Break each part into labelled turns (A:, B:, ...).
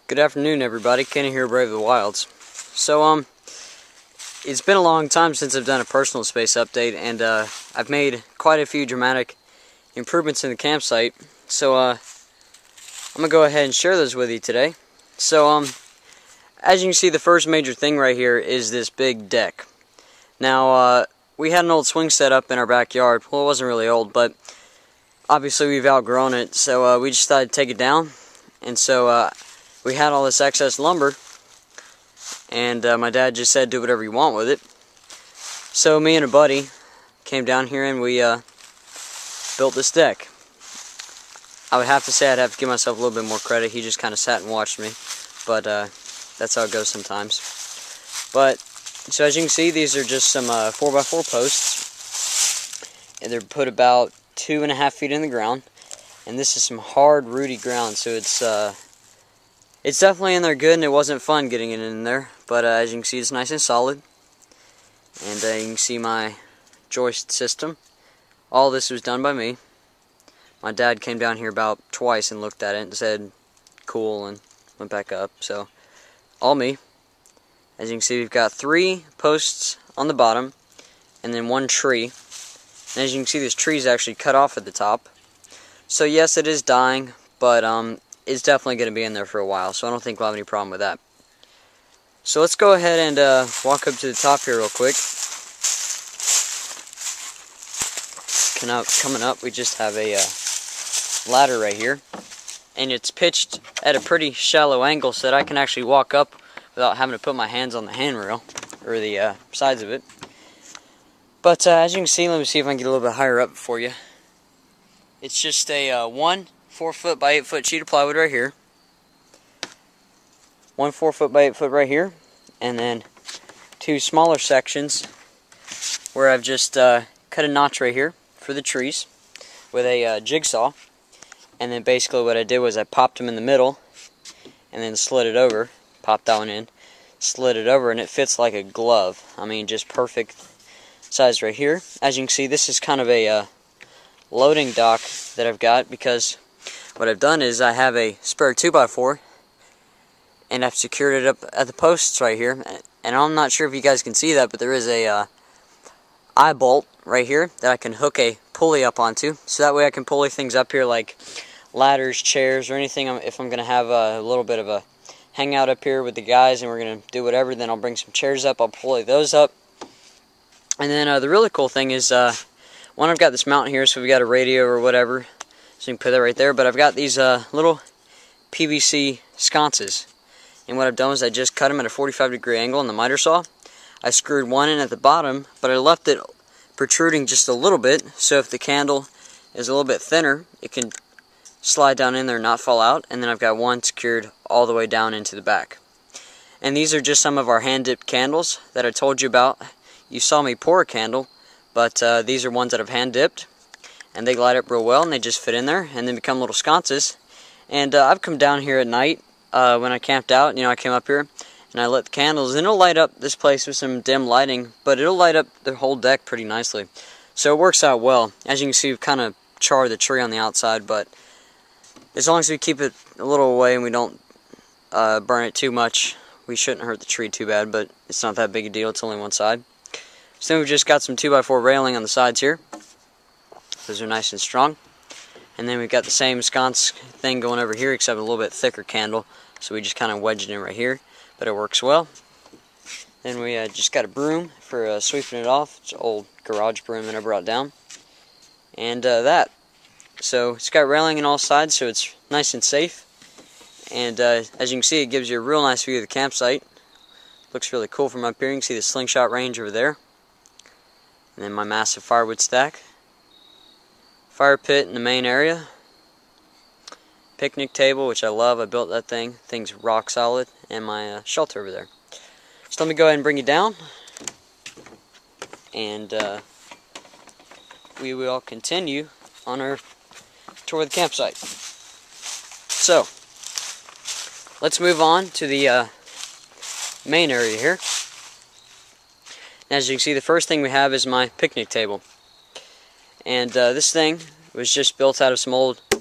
A: Good afternoon, everybody. Kenny here, Brave of the Wilds. So, it's been a long time since I've done a personal space update, and I've made quite a few dramatic improvements in the campsite. So, I'm gonna go ahead and share those with you today. So, as you can see, the first major thing right here is this big deck. Now, we had an old swing set up in our backyard. Well, it wasn't really old, but obviously we've outgrown it. So, we just decided to take it down, and so we had all this excess lumber, and my dad just said do whatever you want with it. So me and a buddy came down here and we built this deck. I would have to say I'd have to give myself a little bit more credit. He just kind of sat and watched me, but that's how it goes sometimes. But so as you can see, these are just some 4x4 posts, and they're put about 2.5 feet in the ground, and this is some hard, rooty ground, so it's definitely in there good, and it wasn't fun getting it in there, but as you can see, it's nice and solid. And you can see my joist system. All this was done by me. My dad came down here about twice and looked at it and said, cool, and went back up. So, all me. As you can see, we've got 3 posts on the bottom, and then 1 tree. And as you can see, this tree is actually cut off at the top. So yes, it is dying, but it's definitely going to be in there for a while, so I don't think we'll have any problem with that. So let's go ahead and walk up to the top here real quick. Coming up, we just have a ladder right here, and it's pitched at a pretty shallow angle so that I can actually walk up without having to put my hands on the handrail, or the sides of it. But as you can see, let me see if I can get a little bit higher up for you. It's just a 1 4-foot by 8-foot sheet of plywood right here. 1 4-foot by 8-foot right here. And then 2 smaller sections where I've just cut a notch right here for the trees with a jigsaw. And then basically what I did was I popped them in the middle and then slid it over. Popped that one in, slid it over, and it fits like a glove. I mean, just perfect size right here. As you can see, this is kind of a loading dock that I've got, because what I've done is I have a spare 2x4 and I've secured it up at the posts right here, and I'm not sure if you guys can see that, but there is a eye bolt right here that I can hook a pulley up onto, so that way I can pulley things up here like ladders, chairs, or anything. If I'm going to have a little bit of a hangout up here with the guys and we're going to do whatever, then I'll bring some chairs up, I'll pulley those up. And then the really cool thing is, one, I've got this mount here, so we got a radio or whatever, so you can put that right there. But I've got these little PVC sconces, and what I've done is I just cut them at a 45-degree angle on the miter saw. I screwed one in at the bottom, but I left it protruding just a little bit, so if the candle is a little bit thinner, it can slide down in there and not fall out. And then I've got one secured all the way down into the back. And these are just some of our hand-dipped candles that I told you about. You saw me pour a candle, but these are ones that I've hand-dipped, and they glide up real well, and they just fit in there, and then become little sconces. And I've come down here at night when I camped out. I came up here, and I lit the candles, and it'll light up this place with some dim lighting, but it'll light up the whole deck pretty nicely. So it works out well. As you can see, we've kind of charred the tree on the outside, but as long as we keep it a little away and we don't burn it too much, we shouldn't hurt the tree too bad, but it's not that big a deal. It's only one side. So then we've just got some 2x4 railing on the sides here. Those are nice and strong. And then we've got the same sconce thing going over here, except a little bit thicker candle. So we just kind of wedged it in right here, but it works well. Then we just got a broom for sweeping it off. It's an old garage broom that I brought down. And that. So it's got railing on all sides, so it's nice and safe. And as you can see, it gives you a real nice view of the campsite. Looks really cool from up here. You can see the slingshot range over there. And then my massive firewood stack. Fire pit in the main area. Picnic table, which I love. I built that thing. Thing's rock solid. And my shelter over there. So let me go ahead and bring you down. And we will continue on our tour of the campsite. So, let's move on to the main area here. As you can see, the first thing we have is my picnic table. And this thing was just built out of some old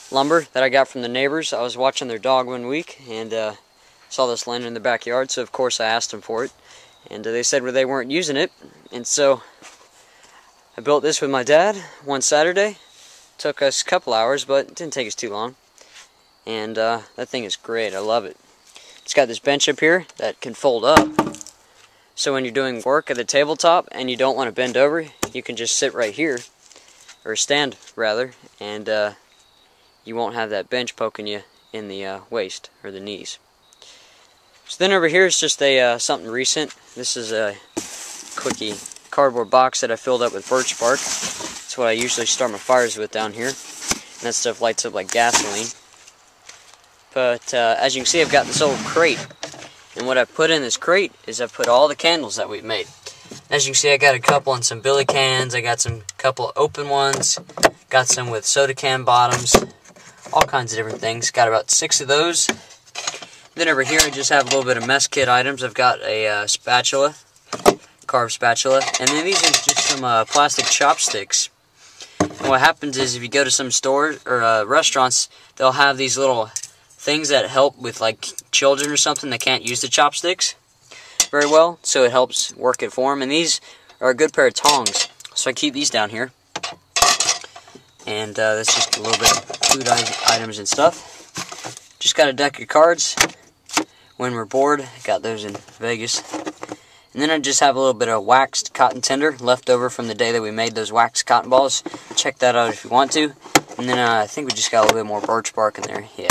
A: lumber that I got from the neighbors. I was watching their dog one week and saw this laying in the backyard, so of course I asked them for it. And they said they weren't using it, and so I built this with my dad one Saturday. Took us a couple hours, but it didn't take us too long. And that thing is great. I love it. It's got this bench up here that can fold up. So when you're doing work at the tabletop and you don't want to bend over, you can just sit right here, or stand rather, and you won't have that bench poking you in the waist or the knees. So then over here is just a something recent. This is a quickie cardboard box that I filled up with birch bark. That's what I usually start my fires with down here. And that stuff lights up like gasoline. But as you can see, I've got this old crate. And what I've put in this crate is I've put all the candles that we've made. As you can see, I got a couple in some billy cans. I got some couple open ones. Got some with soda can bottoms. All kinds of different things. Got about 6 of those. Then over here I just have a little bit of mess kit items. I've got a spatula, carved spatula. And then these are just some plastic chopsticks. And what happens is if you go to some stores or restaurants, they'll have these little things that help with like children or something that can't use the chopsticks very well, so it helps work it for them. And these are a good pair of tongs, so I keep these down here. And that's just a little bit of food items and stuff. Just got a deck of cards when we're bored. Got those in Vegas. And then I just have a little bit of waxed cotton tinder left over from the day that we made those waxed cotton balls. Check that out if you want to. And then I think we just got a little bit more birch bark in there. Yeah.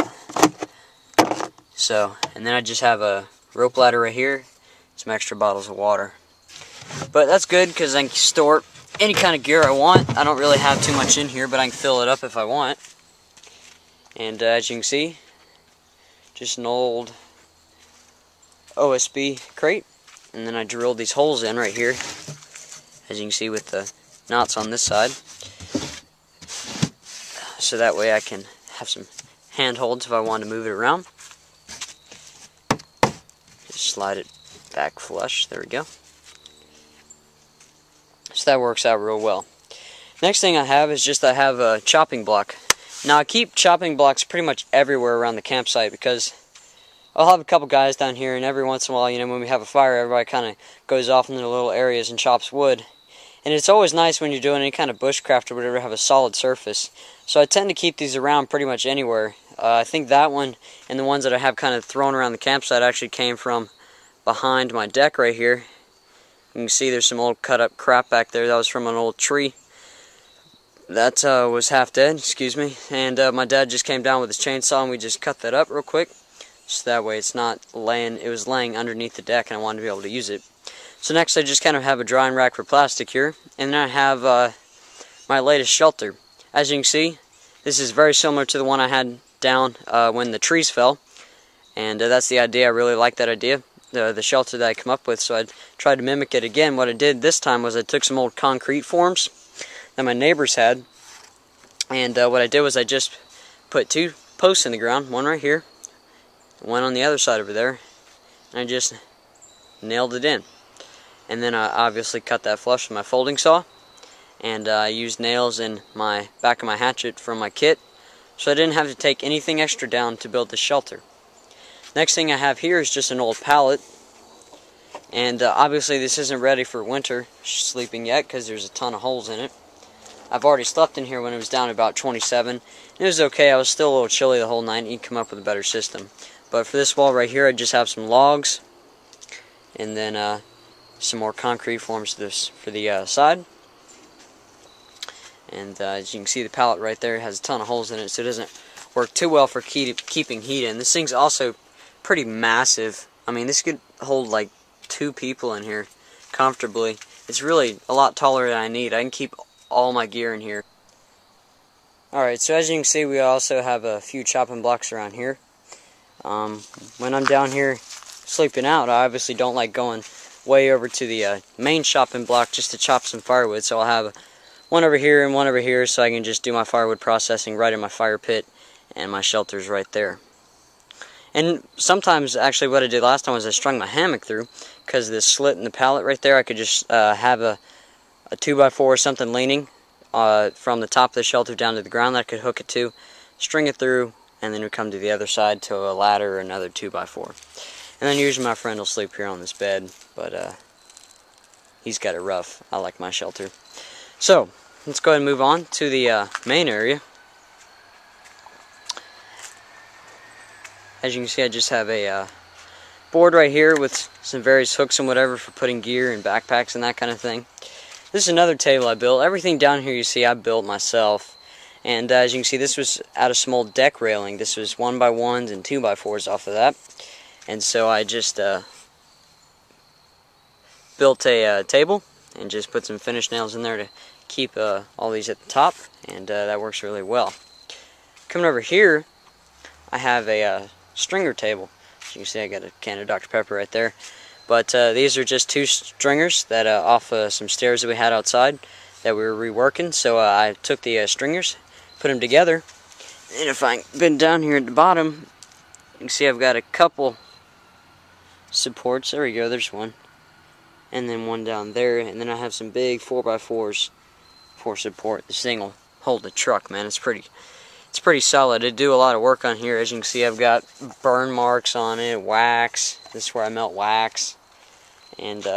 A: So, and then I just have a rope ladder right here, some extra bottles of water. But that's good because I can store any kind of gear I want. I don't really have too much in here, but I can fill it up if I want. And as you can see, just an old OSB crate. And then I drilled these holes in right here, as you can see with the knots on this side. So that way I can have some handholds if I want to move it around. Just slide it back flush. There we go. So that works out real well. Next thing I have is just I have a chopping block. Now I keep chopping blocks pretty much everywhere around the campsite because I'll have a couple guys down here, and every once in a while, you know, when we have a fire, everybody kind of goes off in their little areas and chops wood. And it's always nice when you're doing any kind of bushcraft or whatever to have a solid surface. So I tend to keep these around pretty much anywhere. I think that one and the ones that I have kind of thrown around the campsite actually came from behind my deck right here. You can see there's some old cut up crap back there. That was from an old tree that was half dead, excuse me. And my dad just came down with his chainsaw and we just cut that up real quick. So that way it's not laying, it was laying underneath the deck and I wanted to be able to use it. So next I just kind of have a drying rack for plastic here. And then I have my latest shelter. As you can see, this is very similar to the one I had down when the trees fell. And that's the idea. I really like that idea, the shelter that I come up with. So I tried to mimic it again. What I did this time was I took some old concrete forms that my neighbors had. And what I did was I just put 2 posts in the ground, one right here, one on the other side over there, and I just nailed it in. And then I obviously cut that flush with my folding saw, and I used nails in my back of my hatchet from my kit, so I didn't have to take anything extra down to build this shelter. Next thing I have here is just an old pallet, and obviously this isn't ready for winter sleeping yet because there's a ton of holes in it. I've already slept in here when it was down about 27. It was okay. I was still a little chilly the whole night, and you'd come up with a better system. But for this wall right here, I just have some logs, and then some more concrete forms for the side. And as you can see, the pallet right there has a ton of holes in it, so it doesn't work too well for keeping heat in. This thing's also pretty massive. I mean, this could hold like 2 people in here comfortably. It's really a lot taller than I need. I can keep all my gear in here. Alright, so as you can see, we also have a few chopping blocks around here. When I'm down here sleeping out, I obviously don't like going way over to the main chopping block just to chop some firewood, so I'll have one over here and one over here so I can just do my firewood processing right in my fire pit, and my shelter's right there. And sometimes, actually, what I did last time was I strung my hammock through, because of this slit in the pallet right there. I could just have a 2x4 or something leaning from the top of the shelter down to the ground that I could hook it to. string it through, and then we come to the other side to a ladder or another 2x4. And then usually my friend will sleep here on this bed, but he's got it rough. I like my shelter. So, let's go ahead and move on to the main area. As you can see, I just have a board right here with some various hooks and whatever for putting gear and backpacks and that kind of thing. This is another table I built. Everything down here you see I built myself. And as you can see, this was out of some old deck railing. This was 1x1s and 2x4s off of that. And so I just built a table and just put some finish nails in there to keep all these at the top. And that works really well. Coming over here, I have a stringer table. As you can see, I got a can of Dr. Pepper right there. But these are just two stringers that off some stairs that we had outside that we were reworking. So I took the stringers, put them together, and if I bend down here at the bottom, you can see I've got a couple supports. There we go, there's one. And then one down there, and then I have some big 4x4s for support. This thing will hold the truck, man. It's pretty solid. I do a lot of work on here. As you can see, I've got burn marks on it, wax. This is where I melt wax. And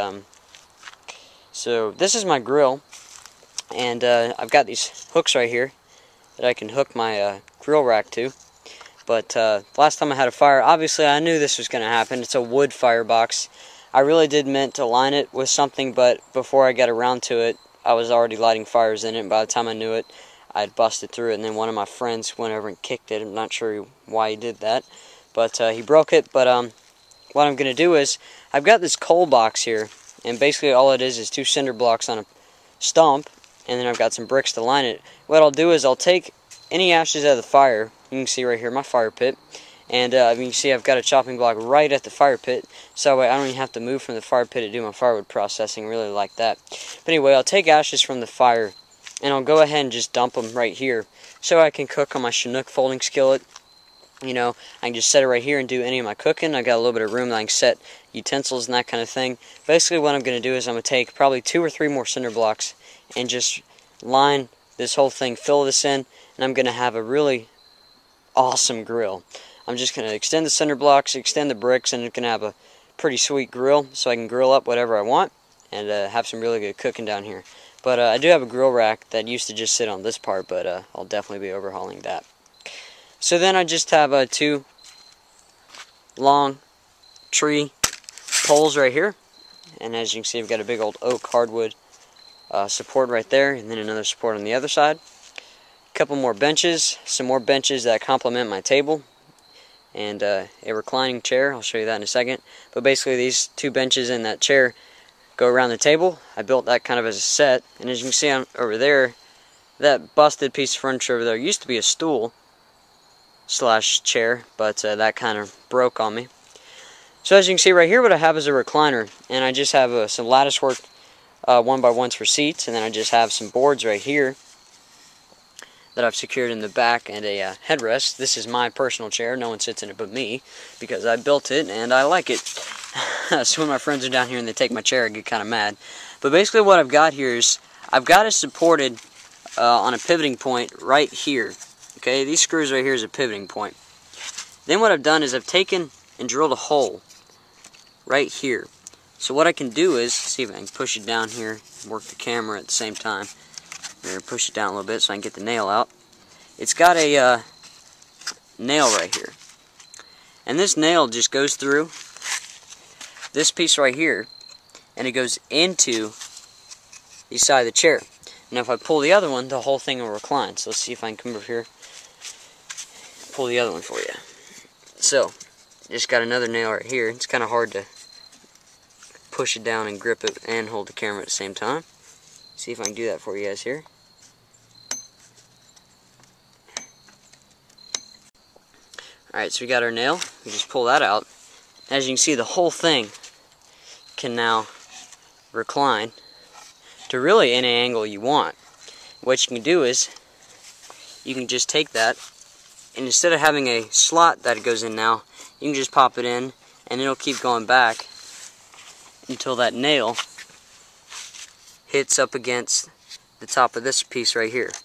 A: so this is my grill, and I've got these hooks right here that I can hook my grill rack to. But last time I had a fire, obviously I knew this was going to happen. It's a wood firebox. I really did meant to line it with something, but before I got around to it, I was already lighting fires in it. And by the time I knew it, I'd busted through it, and then one of my friends went over and kicked it. I'm not sure why he did that, but he broke it. But what I'm going to do is, I've got this coal box here, and basically all it is 2 cinder blocks on a stump, and then I've got some bricks to line it. What I'll do is I'll take any ashes out of the fire. You can see right here my fire pit, and you can see I've got a chopping block right at the fire pit, so I don't even have to move from the fire pit to do my firewood processing. Really like that. But anyway, I'll take ashes from the fire, and I'll go ahead and just dump them right here so I can cook on my Chinook folding skillet. You know, I can just set it right here and do any of my cooking. I got a little bit of room that I can set utensils and that kind of thing. Basically what I'm going to do is I'm going to take probably 2 or 3 more cinder blocks and just line this whole thing, fill this in, and I'm going to have a really awesome grill. I'm just going to extend the cinder blocks, extend the bricks, and it's going to have a pretty sweet grill so I can grill up whatever I want and have some really good cooking down here. But I do have a grill rack that used to just sit on this part, but I'll definitely be overhauling that. So then I just have 2 long tree poles right here. And as you can see, I've got a big old oak hardwood support right there, and then another support on the other side. A couple more benches, some more benches that complement my table, and a reclining chair. I'll show you that in a second. But basically these 2 benches and that chair go around the table. I built that kind of as a set, and as you can see over there, that busted piece of furniture over there used to be a stool slash chair, but that kind of broke on me. So as you can see right here, what I have is a recliner, and I just have some lattice work 1x1s for seats, and then I just have some boards right here that I've secured in the back and a headrest. This is my personal chair. No one sits in it but me because I built it and I like it. So when my friends are down here and they take my chair, I get kind of mad. But basically what I've got here is I've got it supported on a pivoting point right here. Okay, these screws right here is a pivoting point. Then what I've done is I've taken and drilled a hole right here. So what I can do is, see if I can push it down here, work the camera at the same time. Here, push it down a little bit so I can get the nail out. It's got a nail right here. And this nail just goes through this piece right here, and it goes into the side of the chair. Now if I pull the other one, the whole thing will recline. So let's see if I can come over here, pull the other one for you. So, just got another nail right here. It's kind of hard to push it down and grip it and hold the camera at the same time. See if I can do that for you guys here. Alright, so we got our nail. We just pull that out. As you can see, the whole thing can now recline to really any angle you want. What you can do is you can just take that, and instead of having a slot that it goes in now, you can just pop it in and it'll keep going back until that nail hits up against the top of this piece right here.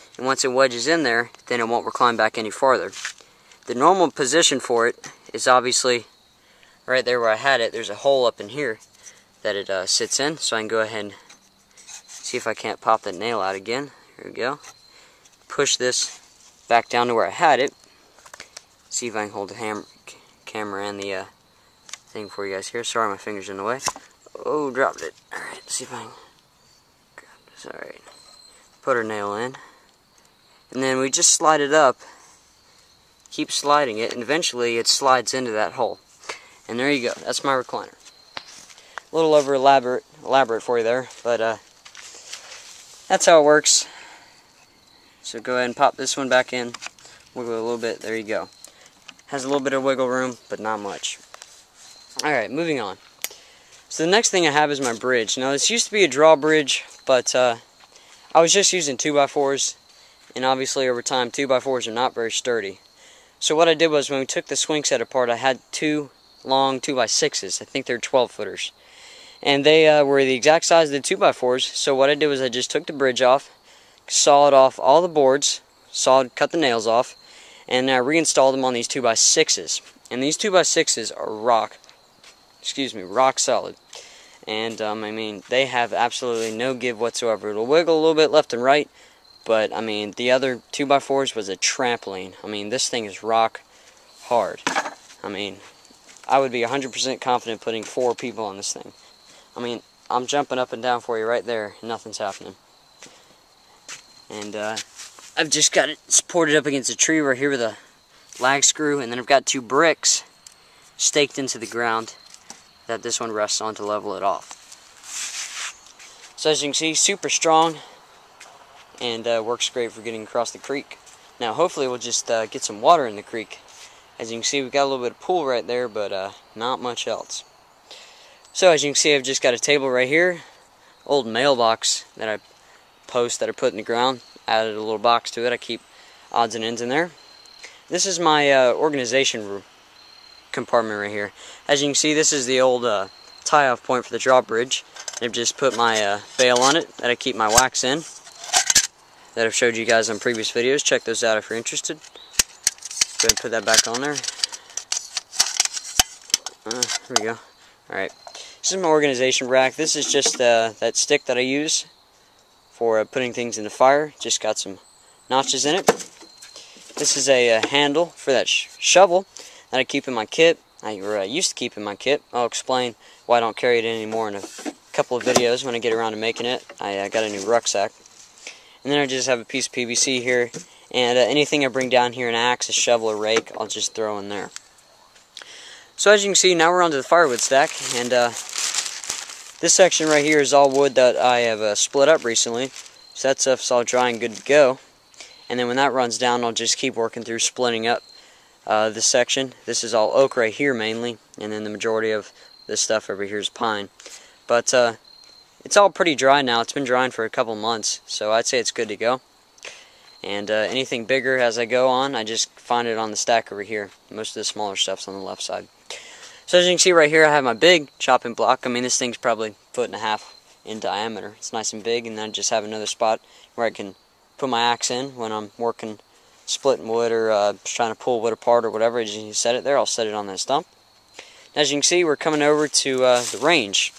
A: and once it wedges in there, then it won't recline back any farther. The normal position for it is obviously right there where I had it. There's a hole up in here that it sits in, so I can go ahead and see if I can't pop that nail out again. Here we go. Push this back down to where I had it. See if I can hold the camera and the thing for you guys here. Sorry, my finger's in the way. Oh, dropped it. Alright, see if I can grab this. Alright. Put our nail in. And then we just slide it up. Keep sliding it, and eventually it slides into that hole. And there you go. That's my recliner. A little over elaborate for you there, but that's how it works. So go ahead and pop this one back in. Wiggle it a little bit. There you go. Has a little bit of wiggle room, but not much. Alright, moving on. So the next thing I have is my bridge. Now this used to be a drawbridge, but I was just using 2x4s, and obviously over time 2x4s are not very sturdy. So what I did was, when we took the swing set apart, I had two long 2x6s. I think they're 12-footers. And they were the exact size of the 2x4s, so what I did was I just took the bridge off, sawed off all the boards, cut the nails off, and I reinstalled them on these 2x6s. And these 2x6s are rock solid. And I mean, they have absolutely no give whatsoever. It'll wiggle a little bit left and right, but I mean, the other 2x4s was a trampoline. I mean, this thing is rock hard. I mean, I would be 100% confident putting 4 people on this thing. I mean, I'm jumping up and down for you right there, and nothing's happening. And I've just got it supported up against a tree right here with a lag screw, and then I've got 2 bricks staked into the ground that this one rests on to level it off. So as you can see, super strong, and works great for getting across the creek. Now hopefully we'll just get some water in the creek. As you can see, we've got a little bit of pool right there, but not much else. So as you can see, I've just got a table right here, old mailbox that I put in the ground. Added a little box to it. I keep odds and ends in there. This is my organization compartment right here. As you can see, this is the old tie-off point for the drawbridge. I've just put my bale on it that I keep my wax in, that I've showed you guys on previous videos. Check those out if you're interested. Go ahead and put that back on there. Here we go. Alright. This is my organization rack. This is just that stick that I use for putting things in the fire. Just got some notches in it. This is a handle for that shovel that I keep in my kit. I used to keep in my kit. I'll explain why I don't carry it anymore in a couple of videos when I get around to making it. I got a new rucksack. And then I just have a piece of PVC here. And anything I bring down here, an axe, a shovel, a rake, I'll just throw in there. So as you can see, now we're onto the firewood stack. And this section right here is all wood that I have split up recently. So that stuff's all dry and good to go. And then when that runs down, I'll just keep working through splitting up this section. This is all oak right here mainly, and then the majority of this stuff over here is pine. But it's all pretty dry now. It's been drying for a couple months, so I'd say it's good to go. And anything bigger as I go on, I just find it on the stack over here. Most of the smaller stuff's on the left side. So as you can see right here, I have my big chopping block. I mean, this thing's probably 1.5 feet in diameter. It's nice and big, and then I just have another spot where I can put my axe in when I'm working, splitting wood, or trying to pull wood apart or whatever. As you set it there, I'll set it on that stump. As you can see, we're coming over to the range.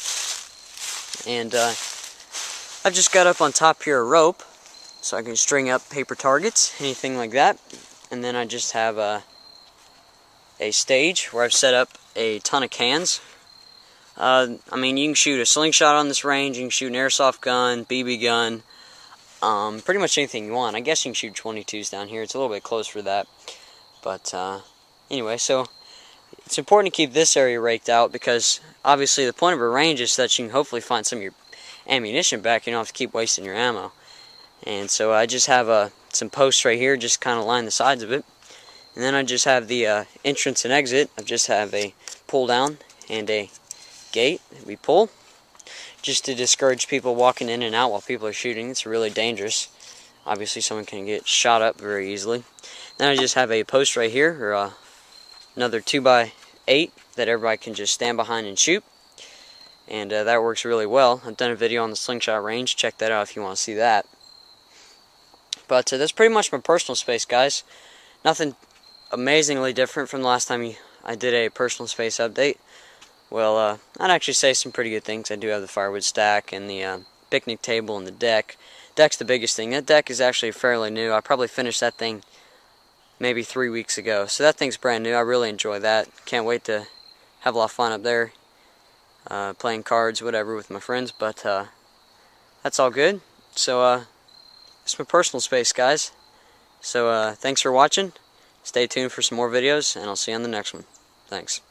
A: And I've just got up on top here a rope, so I can string up paper targets, anything like that. And then I just have a stage where I've set up a ton of cans. I mean, you can shoot a slingshot on this range, you can shoot an airsoft gun, BB gun, pretty much anything you want. I guess you can shoot 22s down here. It's a little bit close for that. But anyway, so it's important to keep this area raked out, because obviously the point of a range is so that you can hopefully find some of your ammunition back. You don't have to keep wasting your ammo. And so I just have some posts right here, just kind of line the sides of it. And then I just have the entrance and exit. I just have a pull down and a gate that we pull, just to discourage people walking in and out while people are shooting. It's really dangerous. Obviously someone can get shot up very easily. Then I just have a post right here, or another 2x8 that everybody can just stand behind and shoot. And that works really well. I've done a video on the slingshot range. Check that out if you want to see that. But that's pretty much my personal space, guys. Nothing amazingly different from the last time I did a personal space update. Well, I'd actually say some pretty good things. I do have the firewood stack and the picnic table and the deck. Deck's the biggest thing. That deck is actually fairly new. I probably finished that thing maybe 3 weeks ago. So that thing's brand new. I really enjoy that. Can't wait to have a lot of fun up there. Playing cards, whatever, with my friends. But that's all good. So it's my personal space, guys. So thanks for watching. Stay tuned for some more videos, and I'll see you on the next one. Thanks.